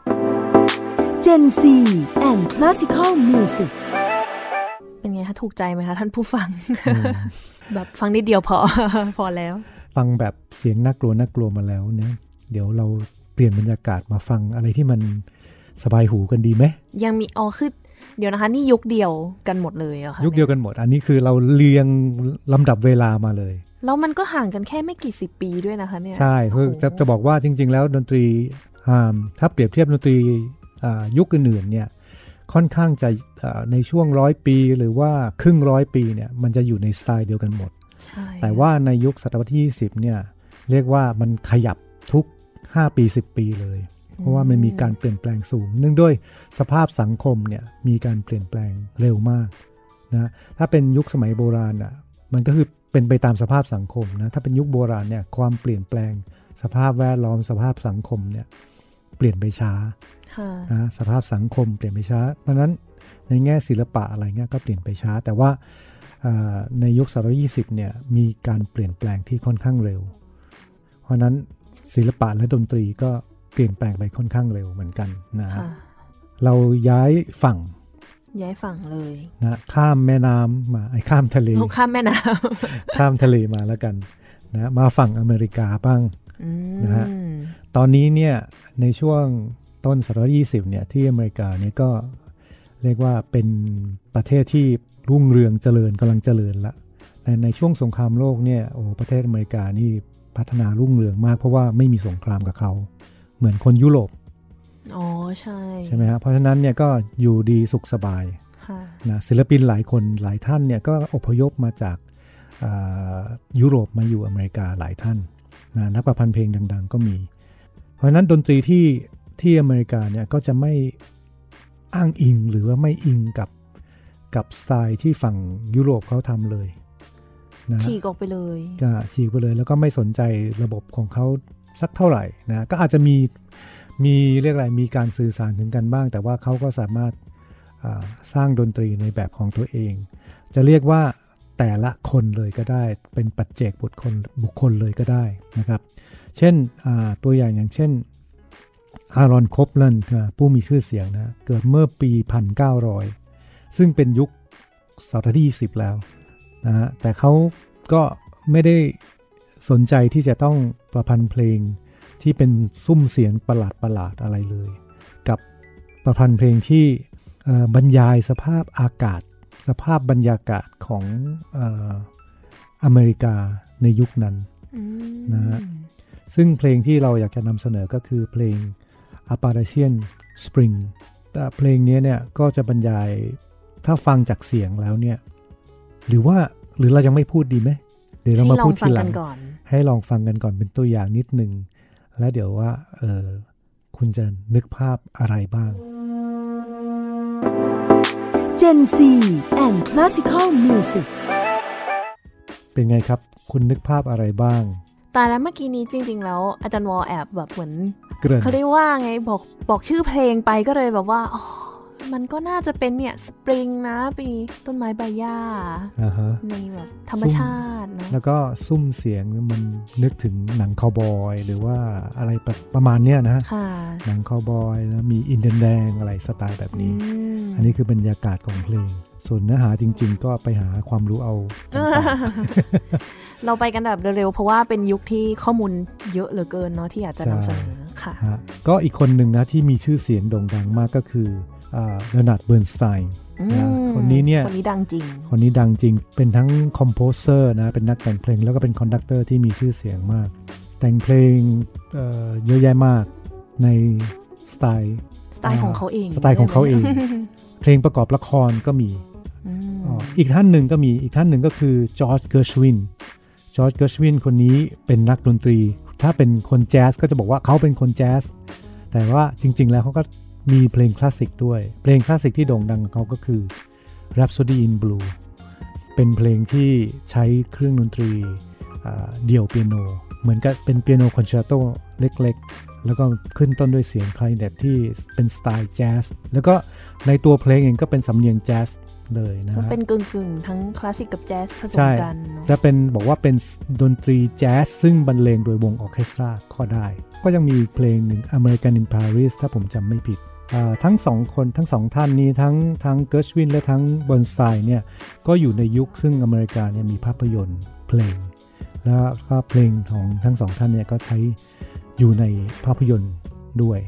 Gen Z and Classical Music เป็นไงคะถูกใจไหมคะท่านผู้ฟัง แบบฟังนิดเดียวพอ พอแล้วฟังแบบเสียงน่ากลัวน่ากลัวมาแล้วเนี่ยเดี๋ยวเราเปลี่ยนบรรยากาศมาฟังอะไรที่มันสบายหูกันดีไหมยังมีอ๋อคือเดี๋ยวนะคะนี่ยุคเดียวกันหมดเลยเหรอคะยุคเดียวกันหมดอันนี้คือเราเรียงลำดับเวลามาเลยแล้วมันก็ห่างกันแค่ไม่กี่สิบปีด้วยนะคะเนี่ยใช่คือจะจะบอกว่าจริงๆแล้วดนตรีถ้าเปรียบเทียบดนตรียุคอื่นๆเนี่ยค่อนข้างจะในช่วงร้อยปีหรือว่าครึ่งร้อยปีเนี่ยมันจะอยู่ในสไตล์เดียวกันหมดแต่ว่าในยุคศตวรรษที่ยี่สิบเนี่ยเรียกว่ามันขยับทุกห้าปีสิบปีเลยเพราะว่ามันมีการเปลี่ยนแปลงสูงเนื่องด้วยสภาพสังคมเนี่ยมีการเปลี่ยนแปลงเร็วมากนะถ้าเป็นยุคสมัยโบราณอ่ะมันก็คือเป็นไปตามสภาพสังคมนะถ้าเป็นยุคโบราณเนี่ยความเปลี่ยนแปลงสภาพแวดล้อมสภาพสังคมเนี่ยเปลี่ยนไปช้านะสภาพสังคมเปลี่ยนไปช้าเพราะนั้นในแง่ศิลปะอะไรเงี้ยก็เปลี่ยนไปช้าแต่ว่าในยุคศตวรรษที่ยี่สิบเนี่ยมีการเปลี่ยนแปลงที่ค่อนข้างเร็วเพราะนั้นศิลปะและดนตรีก็เปลี่ยนแปลงไปค่อนข้างเร็วเหมือนกันนะเราย้ายฝั่งย้ายฝั่งเลยนะข้ามแม่น้ำมาไอ้ข้ามทะเลข้ามแม่น้ำข้ามทะเลมาแล้วกันนะมาฝั่งอเมริกาบ้างนะฮะตอนนี้เนี่ยในช่วงต้นศตวรรษที่ยี่สิบเนี่ยที่อเมริกาเนี่ยก็เรียกว่าเป็นประเทศที่รุ่งเรืองเจริญกำลังเจริญละในในช่วงสงครามโลกเนี่ยโอ้ประเทศอเมริกานี่พัฒนารุ่งเรืองมากเพราะว่าไม่มีสงครามกับเขาเหมือนคนยุโรปใช่ใช่ไหมครับเพราะฉะนั้นเนี่ยก็อยู่ดีสุขสบายนะศิลปินหลายคนหลายท่านเนี่ยก็อพยพมาจากยุโรปมาอยู่อเมริกาหลายท่านนะนักประพันธ์เพลงดังๆก็มีเพราะฉะนั้นดนตรีที่ที่อเมริกาเนี่ยก็จะไม่อ้างอิงหรือว่าไม่อิงกับกับสไตล์ที่ฝั่งยุโรปเขาทำเลยนะฉีกออกไปเลยก็ฉีกไปเลยแล้วก็ไม่สนใจระบบของเขาสักเท่าไหร่นะก็อาจจะมีมีเรียกอะไรมีการสื่อสารถึงกันบ้างแต่ว่าเขาก็สามารถสร้างดนตรีในแบบของตัวเองจะเรียกว่าแต่ละคนเลยก็ได้เป็นปัจเจกบุคคลบุคคลเลยก็ได้นะครับเช่นตัวอย่างอย่างเช่นอารอน โคปแลนด์ผู้มีชื่อเสียงนะเกิดเมื่อปีหนึ่งพันเก้าร้อยซึ่งเป็นยุคศตวรรษที่ยี่สิบแล้วนะฮะแต่เขาก็ไม่ได้สนใจที่จะต้องประพันธ์เพลงที่เป็นซุ้มเสียงประหลาดประหลาดอะไรเลยกับประพันธ์เพลงที่บรรยายสภาพอากาศสภาพบรรยากาศของเอ่ออเมริกาในยุคนั้นนะฮะซึ่งเพลงที่เราอยากจะนำเสนอก็คือเพลง Appalachian Spring แต่เพลงนี้เนี่ยก็จะบรรยายถ้าฟังจากเสียงแล้วเนี่ยหรือว่าหรือเรายังไม่พูดดีไหมเดี๋ยวเรามาพูดทีหลังให้ลองฟังกันก่อนเป็นตัวอย่างนิดนึงแล้วเดี๋ยวว่าเออคุณจะนึกภาพอะไรบ้าง Gen Z and Classical Music เป็นไงครับคุณนึกภาพอะไรบ้างแต่แล้วเมื่อกี้นี้จริงๆแล้วอาจารย์วอลแอบแบบเหมือนเขาได้ว่าไงบอกบอกชื่อเพลงไปก็เลยแบบว่าอ๋อมันก็น่าจะเป็นเนี่ยสปริงนะปีต้นไม้ใบหญ้า uh-huh. ในแบบธรรมชาตินะแล้วก็ซุ้มเสียงมันนึกถึงหนังคาวบอยหรือว่าอะไรประมาณเนี้ยนะหนังคาวบอยแล้วมีอินเดียนแดงอะไรสไตล์แบบนี้ อันนี้คือบรรยากาศของเพลงส่วนเนื้อหาจริงๆก็ไปหาความรู้เอาเราไปกันแบบเร็วๆเพราะว่าเป็นยุคที่ข้อมูลเยอะเหลือเกินเนาะที่อยากจะนำเสนอค่ะก็อีกคนหนึ่งนะที่มีชื่อเสียงโด่งดังมากก็คือเลโอนาร์ด เบิร์นสไตน์คนนี้เนี่ยคนนี้ดังจริงคนนี้ดังจริงเป็นทั้งคอมโพเซอร์นะเป็นนักแต่งเพลงแล้วก็เป็นคอนดักเตอร์ที่มีชื่อเสียงมากแต่งเพลง เอ่อ เยอะแยะมากในสไตล์สไตล์ของเขาเองสไตล์ของเขาเองเพลงประกอบละครก็มีอีกท่านหนึ่งก็มีอีกท่านหนึ่งก็คือจอร์จ เกอร์ชวินจอร์จ เกอร์ชวินคนนี้เป็นนักดนตรีถ้าเป็นคนแจ๊สก็จะบอกว่าเขาเป็นคนแจ๊สแต่ว่าจริงๆแล้วเขาก็มีเพลงคลาสสิกด้วยเพลงคลาสสิกที่โด่งดังของเขาก็คือ Rhapsody in Blue เป็นเพลงที่ใช้เครื่องดนตรีเดี่ยวเปียโนเหมือนกับเป็นเปียโนคอนแชร์โตเล็กๆแล้วก็ขึ้นต้นด้วยเสียงคลาริเนตที่เป็นสไตล์แจ๊สแล้วก็ในตัวเพลงเองก็เป็นสำเนียงแจ๊สเลยนะฮะเป็นกึ่งๆทั้งคลาสสิกกับแจ๊สผสมกันจะเป็นบอกว่าเป็นดนตรีแจ๊สซึ่งบรรเลงโดยวงออร์เคสตราก็ได้ก็ยังมีเพลงหนึ่ง American in Paris ถ้าผมจำไม่ผิดทั้งสองคนทั้งสองท่านนี้ทั้งทั้งเกิร์ชวินและทั้งเบิร์นสไตน์เนี่ยก็อยู่ในยุคซึ่งอเมริกาเนี่ยมีภาพยนตร์เพลงแล้วก็เพลงของทั้งสองท่านเนี่ยก็ใช้อยู่ในภาพยนตร์ด้วย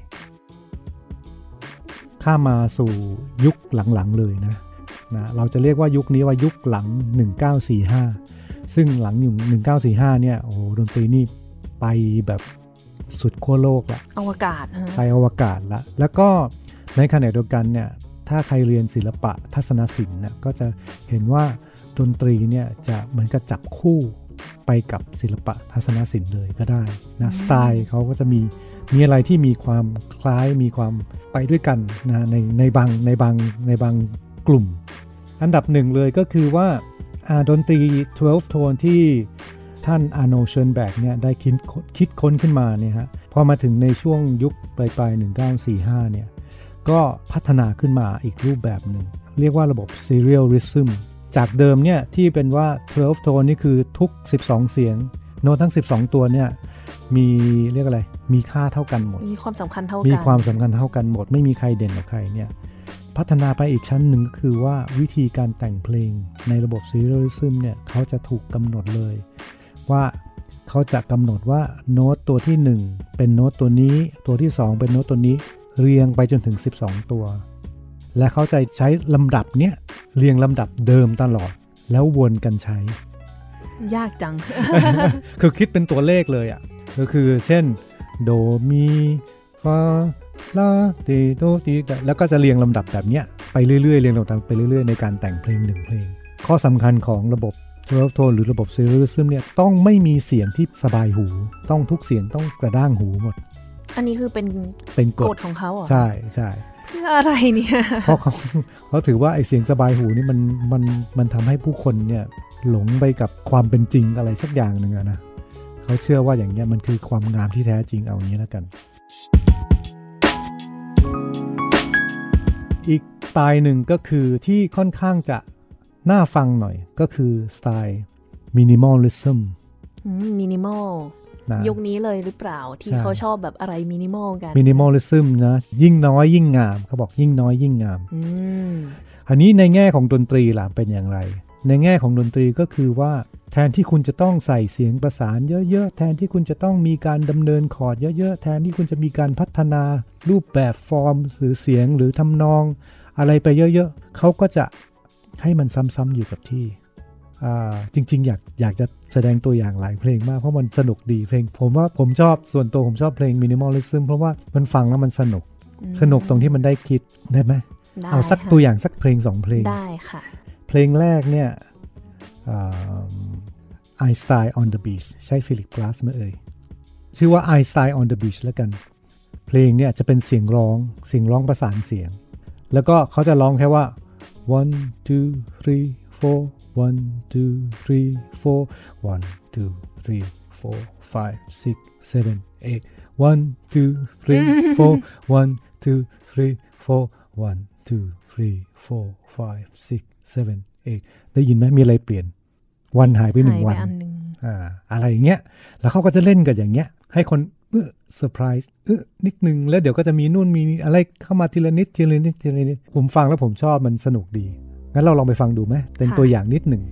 ข้ามาสู่ยุคหลังๆเลยนะนะเราจะเรียกว่ายุคนี้ว่ายุคหลังหนึ่งเก้าสี่ห้าซึ่งหลังอยู่หนึ่งเก้าสี่ห้าเนี่ยโอ้ดนตรีนี่ไปแบบสุดขั้วโลกละอวกาศไปอวกาศละแล้วก็ในขณะเดียวกันเนี่ยถ้าใครเรียนศิลปะทัศนศิลป์เนี่ยก็จะเห็นว่าดนตรีเนี่ยจะเหมือนกับจับคู่ไปกับศิลปะทัศนศิลป์เลยก็ได้นะสไตล์เขาก็จะมีมีอะไรที่มีความคล้ายมีความไปด้วยกันนะในในบางในบางในบางกลุ่มอันดับหนึ่งเลยก็คือว่าดนตรีสิบสองโทนที่ท่านอาร์โนลด์ เชิร์นแบกเนี่ยได้คิดคิดค้นขึ้นมาเนี่ยฮะพอมาถึงในช่วงยุคปลายปลายหนึ่งเก้าสี่ห้าเนี่ยก็พัฒนาขึ้นมาอีกรูปแบบหนึ่งเรียกว่าระบบ serial rhythm จากเดิมเนี่ยที่เป็นว่าสิบสองโทนนี่คือทุกสิบสองเสียงโน้ตทั้งสิบสองตัวเนี่ยมีเรียกอะไรมีค่าเท่ากันหมดมีความสำคัญเท่ากันมีความสำคัญเท่ากันหมดไม่มีใครเด่นกว่าใครเนี่ยพัฒนาไปอีกชั้นหนึ่งก็คือว่าวิธีการแต่งเพลงในระบบ serial rhythm เนี่ยเขาจะถูกกำหนดเลยว่าเขาจะกำหนดว่าโน้ตตัวที่หนึ่งเป็นโน้ตตัวนี้ตัวที่สองเป็นโน้ตตัวนี้เรียงไปจนถึงสิบสองตัวและเขาจะใช้ลำดับเนี้ยเรียงลำดับเดิมตลอดแล้ววนกันใช้ยากจังคือคิดเป็นตัวเลขเลยอ่ะก็คือเช่นโดมีฟาลาตีโตตีแล้วก็จะเรียงลำดับแบบเนี้ยไปเรื่อยๆเรียงลำดับไปเรื่อยๆในการแต่งเพลงหนึ่งเพลงข้อสำคัญของระบบtwelve tone หรือระบบ Serialism เนี่ยต้องไม่มีเสียงที่สบายหูต้องทุกเสียงต้องกระด้างหูหมดอันนี้คือเป็นเป็นกฎของเขาเหรอใช่ใช่เพื่ออะไรเนี่ยเพราะเขาเขาถือว่าไอเสียงสบายหูนี่มันมันมันทำให้ผู้คนเนี่ยหลงไปกับความเป็นจริงอะไรสักอย่างหนึ่งนะเขาเชื่อว่าอย่างเงี้ยมันคือความงามที่แท้จริงเอาอย่างนี้แล้วกันอีกสไตล์หนึ่งก็คือที่ค่อนข้างจะน่าฟังหน่อยก็คือสไตล์ minimalism มินิมอลยุคนี้เลยหรือเปล่าที่เขาชอบแบบอะไรมินิมอลกัน minimalism นะยิ่งน้อยยิ่งงามเขาบอกยิ่งน้อยยิ่งงามอันนี้ในแง่ของดนตรีล่ะเป็นอย่างไรในแง่ของดนตรีก็คือว่าแทนที่คุณจะต้องใส่เสียงประสานเยอะๆแทนที่คุณจะต้องมีการดำเนินคอร์ดเยอะๆแทนที่คุณจะมีการพัฒนารูปแบบฟอร์มหรือเสียงหรือทำนองอะไรไปเยอะๆเขาก็จะให้มันซ้ำๆอยู่กับที่จริงๆอยากอยากจะแสดงตัวอย่างหลายเพลงมากเพราะมันสนุกดีเพลงผมว่าผมชอบส่วนตัวผมชอบเพลง minimalism เพราะว่ามันฟังแล้วมันสนุกสนุกตรงที่มันได้คิดได้ไหมเอาสักตัวอย่างสักเพลงสองเพลงได้ค่ะเพลงแรกเนี่ยEinstein on the Beach ใช่ฟิลิปกลาสไหมเอ่ยชื่อว่า Einstein on the Beach แล้วกันเพลงเนี่ยจะเป็นเสียงร้องเสียงร้องประสานเสียงแล้วก็เขาจะร้องแค่ว่า one two three four one two three four one two three four five six seven eight one two three four one two three four one two three four five six seven eightได้ยินไหมมีอะไรเปลี่ยนวันหายไปหนึ่งวันอ่าอะไรอย่างเงี้ยแล้วเขาก็จะเล่นกันอย่างเงี้ยให้คนเออเซอร์ไพรส์เออนิดนึงแล้วเดี๋ยวก็จะมีนู่นมีอะไรเข้ามาทีละนิดทีละนิดทีละนิดผมฟังแล้วผมชอบมันสนุกดีงั้นเราลองไปฟังดูไหมเป็นตัวอย่างนิดหนึ่ง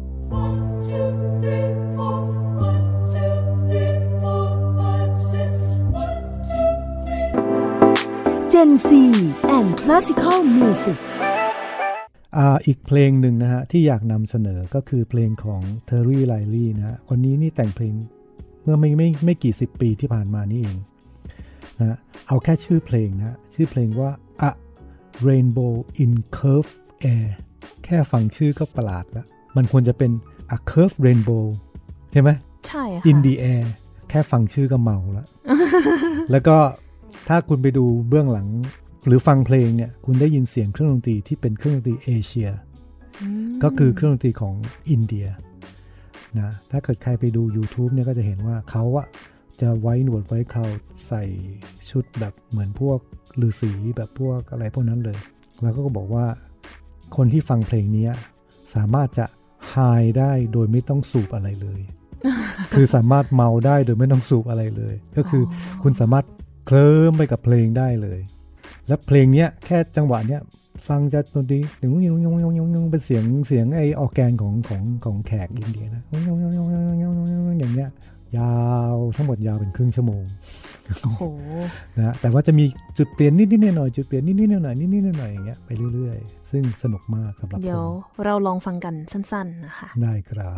Gen Z and Classical Music อ่าอีกเพลงหนึ่งนะฮะที่อยากนำเสนอก็คือเพลงของ Terry Riley นะฮะคนนี้นี่แต่งเพลงเมื่อไม่ไม่ไม่กี่สิบปีที่ผ่านมานี่เองนะเอาแค่ชื่อเพลงนะชื่อเพลงว่า A Rainbow in Curved Air แค่ฟังชื่อก็ประหลาดแล้วมันควรจะเป็น A Curved Rainbow ใช่ไหมใช่ค่ะ In the Air แค่ฟังชื่อก็เมาแล้ว แล้วก็ถ้าคุณไปดูเบื้องหลังหรือฟังเพลงเนี่ยคุณได้ยินเสียงเครื่องดนตรีที่เป็นเครื่องดนตรีเอเชียก็คือเครื่องดนตรีของอินเดียนะถ้าเกิดใครไปดู YouTube เนี่ยก็จะเห็นว่าเขาอะจะไว้หนวดไว้เคราใส่ชุดแบบเหมือนพวกฤาษีแบบพวกอะไรพวกนั้นเลยแล้วก็บอกว่าคนที่ฟังเพลงนี้สามารถจะไฮได้โดยไม่ต้องสูบอะไรเลย คือสามารถเมาได้โดยไม่ต้องสูบอะไรเลยก็คือคุณสามารถเคลิ้มไปกับเพลงได้เลยและเพลงนี้แค่จังหวะเนี้ยฟังจะดนตรียงยงยงยงยงยงเป็นเสียงเสียงไอออร์แกนของของของแขกอินเดียนะยงยงยงยงยงยงอย่างเงี้ยยาวทั้งหมดยาวเป็นครึ่งชั่วโมงโอ้โหนะแต่ว่าจะมีจุดเปลี่ยนนิดนิดหน่อยจุดเปลี่ยนนิดนิดหน่อยนิดนิดหน่อยอย่างเงี้ยไปเรื่อยๆซึ่งสนุกมากสำหรับผมเดี๋ยวเราลองฟังกันสั้นๆนะคะได้ครับ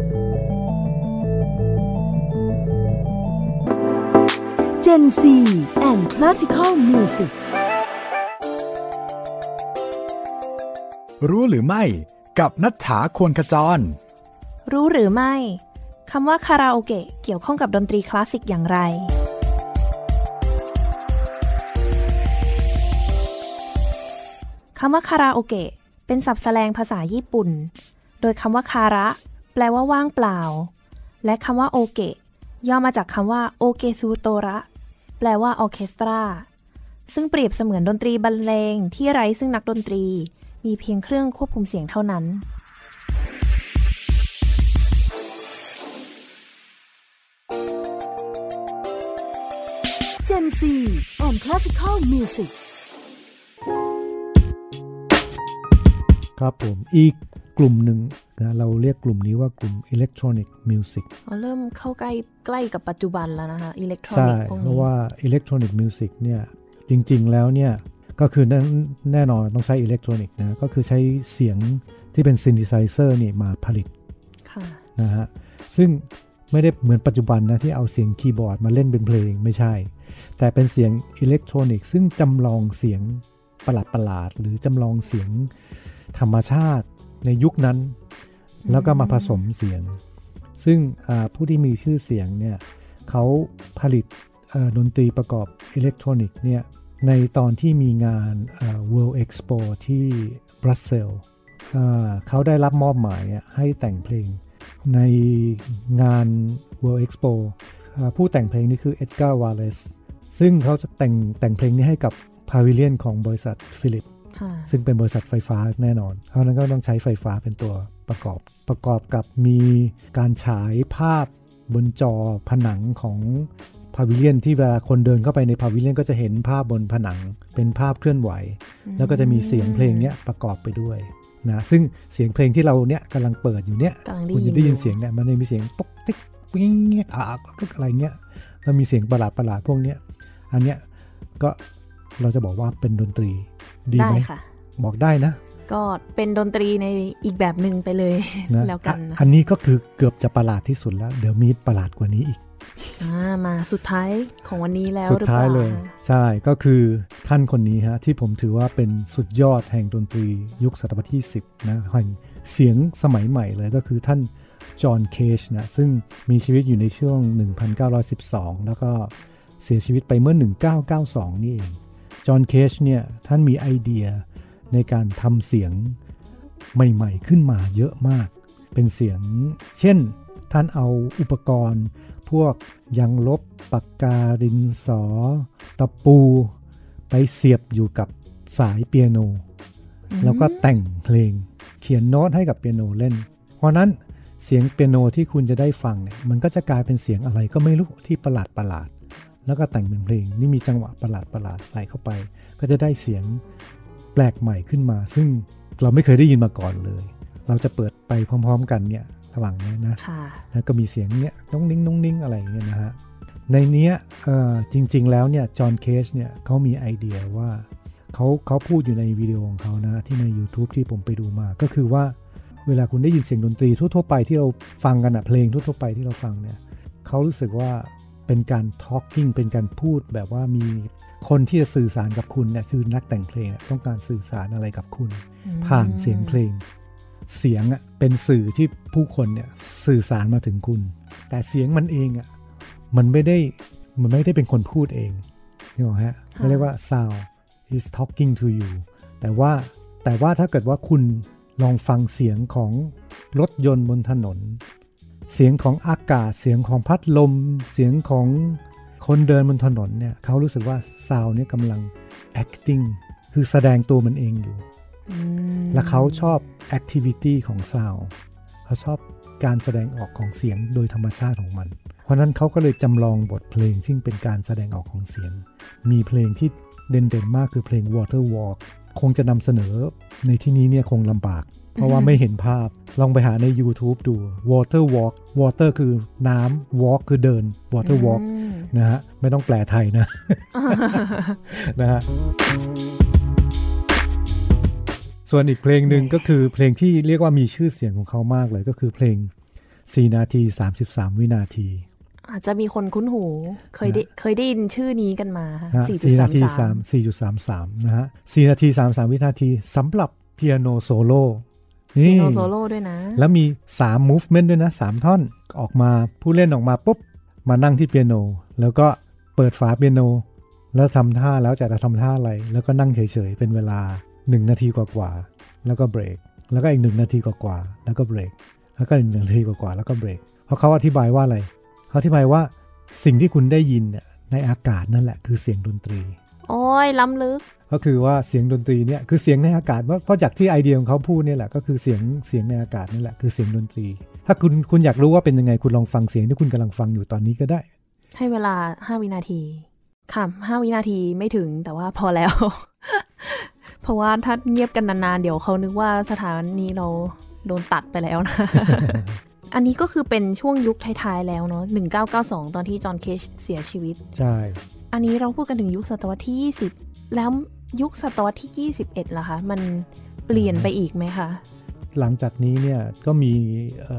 Gen Z and Classical Music รู้หรือไม่กับณัฐฐา ควรขจรรู้หรือไม่คำว่าคาราโอเกะเกี่ยวข้องกับดนตรีคลาสสิกอย่างไรคำว่าคาราโอเกะเป็นศัพท์แสลงภาษาญี่ปุ่นโดยคำว่าคาระแปลว่าว่างเปล่าและคำว่าโอเกะย่อมาจากคำว่าโอเกซูโตระแปลว่าออร์เคสตราซึ่งเปรียบเสมือนดนตรีบรรเลงที่ไร้ซึ่งนักดนตรีมีเพียงเครื่องควบคุมเสียงเท่านั้น Gen Z and Classical Music ครับผมอีกกลุ่มหนึ่งนะเราเรียกกลุ่มนี้ว่ากลุ่ม Electronic Music เริ่มเข้าใกล้ใกล้กับปัจจุบันแล้วนะคะ Electronic ใช่เพราะว่า Electronic Music เนี่ยจริงๆแล้วเนี่ยก็คือแน่นอนต้องใช้อิเล็กทรอนิกส์นะก็คือใช้เสียงที่เป็นซินธิไซเซอร์นี่มาผลิตนะฮะซึ่งไม่ได้เหมือนปัจจุบันนะที่เอาเสียงคีย์บอร์ดมาเล่นเป็นเพลงไม่ใช่แต่เป็นเสียงอิเล็กทรอนิกส์ซึ่งจำลองเสียงประหลาดๆหรือจำลองเสียงธรรมชาติในยุคนั้นแล้วก็มาผสมเสียงซึ่งผู้ที่มีชื่อเสียงเนี่ยเขาผลิตดนตรีประกอบอิเล็กทรอนิกส์เนี่ยในตอนที่มีงาน World Expo ที่บรัสเซลส์เขาได้รับมอบหมายให้แต่งเพลงในงาน World Expo ผู้แต่งเพลงนี่คือเอ็ดการ์ วาเลสซึ่งเขาจะแต่งแต่งเพลงนี้ให้กับพาวิเลียนของบริษัทฟิลิปซึ่งเป็นบริษัทไฟฟ้าแน่นอนเพราะนั้นก็ต้องใช้ไฟฟ้าเป็นตัวประกอบประกอบกับมีการฉายภาพบนจอผนังของพาวิเลียนที่เวลาคนเดินเข้าไปในพาวิเลียนก็จะเห็นภาพบนผนังเป็นภาพเคลื่อนไหวแล้วก็จะมีเสียงเพลงเนี้ยประกอบไปด้วยนะซึ่งเสียงเพลงที่เราเนี้ยกำลังเปิดอยู่เนี้ยคุณจะได้ยินเสียงเนี่ยมันมีเสียงตุ๊กติ๊กวิ่งเงี้ยอ่ะอะไรเงี้ยแล้วมีเสียงประหลาดประหลาดพวกเนี้ยอันเนี้ยก็เราจะบอกว่าเป็นดนตรีดีไหมบอกได้นะก็เป็นดนตรีในอีกแบบหนึ่งไปเลยนะแล้วกันนะอันนี้ก็คือเกือบจะประหลาดที่สุดแล้วเดี๋ยวมีประหลาดกว่านี้อีกมาสุดท้ายของวันนี้แล้วสุดท้ายเลยใช่ก็คือท่านคนนี้ฮะที่ผมถือว่าเป็นสุดยอดแห่งดนตรียุคศตวรรษที่สิบนะแห่งเสียงสมัยใหม่เลยก็คือท่านจอห์นเคจนะซึ่งมีชีวิตอยู่ในช่วงหนึ่งพันเก้าร้อยสิบสองแล้วก็เสียชีวิตไปเมื่อหนึ่งพันเก้าร้อยเก้าสิบสองนี่เองจอห์นเคจเนี่ยท่านมีไอเดียในการทำเสียงใหม่ๆขึ้นมาเยอะมากเป็นเสียงเช่นท่านเอาอุปกรณ์พวกยางลบปากกาดินสอตะปูไปเสียบอยู่กับสายเปียโนแล้วก็แต่งเพลงเขียนโน้ตให้กับเปียโนเล่นเพราะนั้นเสียงเปียโนที่คุณจะได้ฟังเนี่ยมันก็จะกลายเป็นเสียงอะไรก็ไม่รู้ที่ประหลาดประหลาดแล้วก็แต่งเป็นเพลงนี่มีจังหวะประหลาดประหลาดใส่เข้าไปก็จะได้เสียงแปลกใหม่ขึ้นมาซึ่งเราไม่เคยได้ยินมาก่อนเลยเราจะเปิดไปพร้อมๆกันเนี่ยระหว่างนี้นะแล้วก็มีเสียงเนี้ยน้องนิ้งน้องนิ้งอะไรอย่างเงี้ยนะฮะในเนี้ยจริงๆแล้วเนี่ยจอห์นเคจเนี่ยเขามีไอเดียว่าเขาเขาพูดอยู่ในวิดีโอของเขานะที่ใน YouTube ที่ผมไปดูมาก็คือว่าเวลาคุณได้ยินเสียงดนตรีทั่วๆไปที่เราฟังกันอะเพลงทั่วๆไปที่เราฟังเนี่ยเขารู้สึกว่าเป็นการ talking เป็นการพูดแบบว่ามีคนที่จะสื่อสารกับคุณเนี่ยคือนักแต่งเพลงต้องการสื่อสารอะไรกับคุณผ่านเสียงเพลงเสียงอ่ะเป็นสื่อที่ผู้คนเนี่ยสื่อสารมาถึงคุณแต่เสียงมันเองอ่ะมันไม่ได้มันไม่ได้เป็นคนพูดเองนี่หรอฮะเรียกว่า sound is talking to you แต่ว่าแต่ว่าถ้าเกิดว่าคุณลองฟังเสียงของรถยนต์บนถนนเสียงของอากาศเสียงของพัดลมเสียงของคนเดินบนถนนเนี่ยเขารู้สึกว่า sound เนี่ยกำลัง acting คือแสดงตัวมันเองอยู่และเขาชอบ activity ของ sound เขาชอบการแสดงออกของเสียงโดยธรรมชาติของมันเพราะนั้นเขาก็เลยจำลองบทเพลงซึ่งเป็นการแสดงออกของเสียงมีเพลงที่เด่นๆมากคือเพลง Water Walk คงจะนำเสนอในที่นี้เนี่ยคงลำบากเพราะว่าไม่เห็นภาพลองไปหาใน YouTube ดู Water Walk Water คือน้ำ Walk คือเดิน Water Walk นะฮะไม่ต้องแปลไทยนะ นะฮะส่วนอีกเพลงหนึ่งก็คือเพลงที่เรียกว่ามีชื่อเสียงของเขามากเลยก็คือเพลงสี่นาทีสามสิบสามวินาทีอาจจะมีคนคุ้นหูเคยได้เคยได้ยินชื่อนี้กันมาสี่นาทีสาม สี่จุดสามสาม นะฮะสี่นาทีสามสิบสามวินาทีสำหรับเปียโนโซโล่นี่เปียโนโซโล่ด้วยนะแล้วมีสาม movement ด้วยนะสามท่อนออกมาผู้เล่นออกมาปุ๊บมานั่งที่เปียโนแล้วก็เปิดฝาเปียโนแล้วทำท่าแล้วจะทำท่าอะไรแล้วก็นั่งเฉยๆเป็นเวลาหนึ่งนาทีกว่าๆแล้วก็เบรกแล้วก็อีกหนึ่งนาทีกว่าๆแล้วก็เบรกแล้วก็อีกหนึ่งนาทีกว่าๆแล้วก็เบรกเพราะเขาอธิบายว่าอะไรเขาอธิบายว่าสิ่งที่คุณได้ยินเนี่ยในอากาศนั่นแหละคือเสียงดนตรีโอ้ยล้ำลึกก็คือว่าเสียงดนตรีเนี่ยคือเสียงในอากาศเพราะจากที่ไอเดียของเขาพูดเนี่ยแหละก็คือเสียงเสียงในอากาศนี่แหละคือเสียงดนตรีถ้าคุณคุณอยากรู้ว่าเป็นยังไงคุณลองฟังเสียงที่คุณกำลังฟังอยู่ตอนนี้ก็ได้ให้เวลาห้าวินาทีค่ะห้าวินาทีไม่ถึงแต่ว่าพอแล้ว เพราะว่าถ้าเงียบกันนานๆเดี๋ยวเขานึกว่าสถานีเราโดนตัดไปแล้วนะ อันนี้ก็คือเป็นช่วงยุคท้ายๆแล้วเนาะหนึ่งพันเก้าร้อยเก้าสิบสองตอนที่จอห์นเคจเสียชีวิตใช่อันนี้เราพูดกันถึงยุคศตวรรษที่ยี่สิบแล้วยุคศตวรรษที่ยี่สิบเอ็ดล่ะคะมันเปลี่ยนไปอีกไหมคะหลังจากนี้เนี่ยก็มี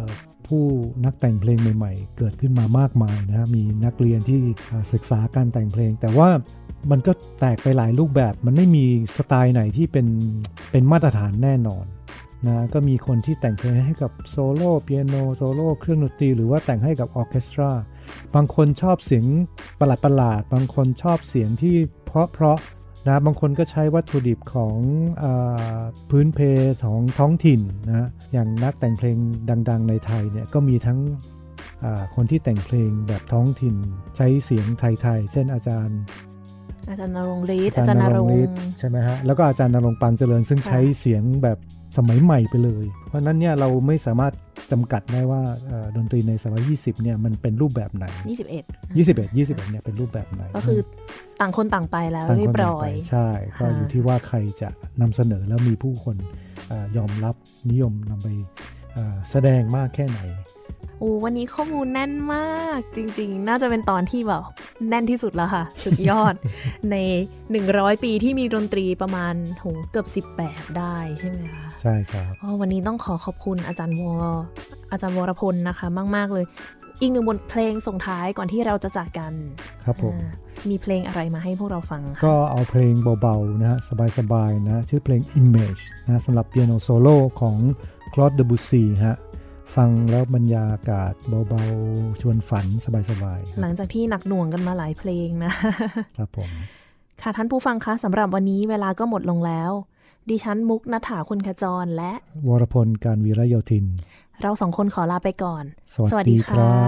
ผู้นักแต่งเพลงใหม่ๆเกิดขึ้นมามากมายนะมีนักเรียนที่ศึกษาการแต่งเพลงแต่ว่ามันก็แตกไปหลายรูปแบบมันไม่มีสไตล์ไหนที่เป็นเป็นมาตรฐานแน่นอนนะก็มีคนที่แต่งเพลงให้กับโซโล่เปียโนโซโล่เครื่องดนตรีหรือว่าแต่งให้กับออร์เคสตราบางคนชอบเสียงประหลาดๆบางคนชอบเสียงที่เพราะๆนะบางคนก็ใช้วัตถุดิบของอ่าพื้นเพของท้องถิ่นนะอย่างนักแต่งเพลงดังๆในไทยเนี่ยก็มีทั้งคนที่แต่งเพลงแบบท้องถิ่นใช้เสียงไทยๆเช่นอาจารย์อาจารย์ณรงค์ฤทธิ์อาจารย์ณรงค์ใช่ไหมฮะแล้วก็อาจารย์ณรงค์ปานเจริญซึ่งใช้เสียงแบบสมัยใหม่ไปเลยเพราะนั้นเนี่ยเราไม่สามารถจำกัดได้ว่าดนตรีในศตวรรษที่ยี่สิบเนี่ยมันเป็นรูปแบบไหนยี่สิบเอ็ดยี่สิบเอ็ด ยี่สิบเอ็ดเนี่ยเป็นรูปแบบไหนก็คือต่างคนต่างไปแล้วเรียบร้อยใช่ก็อยู่ที่ว่าใครจะนำเสนอแล้วมีผู้คนยอมรับนิยมนำไปแสดงมากแค่ไหนโอ้วันนี้ข้อมูลแน่นมากจริงๆน่าจะเป็นตอนที่แบบแน่นที่สุดแล้วค่ะสุดยอด ในหนึ่งร้อยปีที่มีดนตรีประมาณโหเกือบสิบแบบได้ใช่ไหมคะใช่ครับวันนี้ต้องขอขอบคุณอาจารย์วรอาจารย์วรพลนะคะมากๆเลยอีกหนึ่งบทเพลงส่งท้ายก่อนที่เราจะจากกันครับผมมีเพลงอะไรมาให้พวกเราฟังก็เอาเพลงเบาๆนะฮะสบายๆนะชื่อเพลง Image นะสำหรับเปียโนโซโล่ของคลอดเดบูซีฮะฟังแล้วบรรยากาศเบาๆชวนฝันสบายๆหลังจากที่หนักหน่วงกันมาหลายเพลงนะครับผมค่ะท่านผู้ฟังคะสำหรับวันนี้เวลาก็หมดลงแล้วดิฉันมุกณฐาคุณขจรและวรพลการวีระโยธินเราสองคนขอลาไปก่อนสวัสดีครับ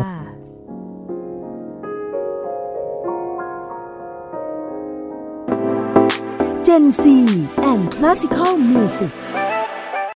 Gen Z and Classical Music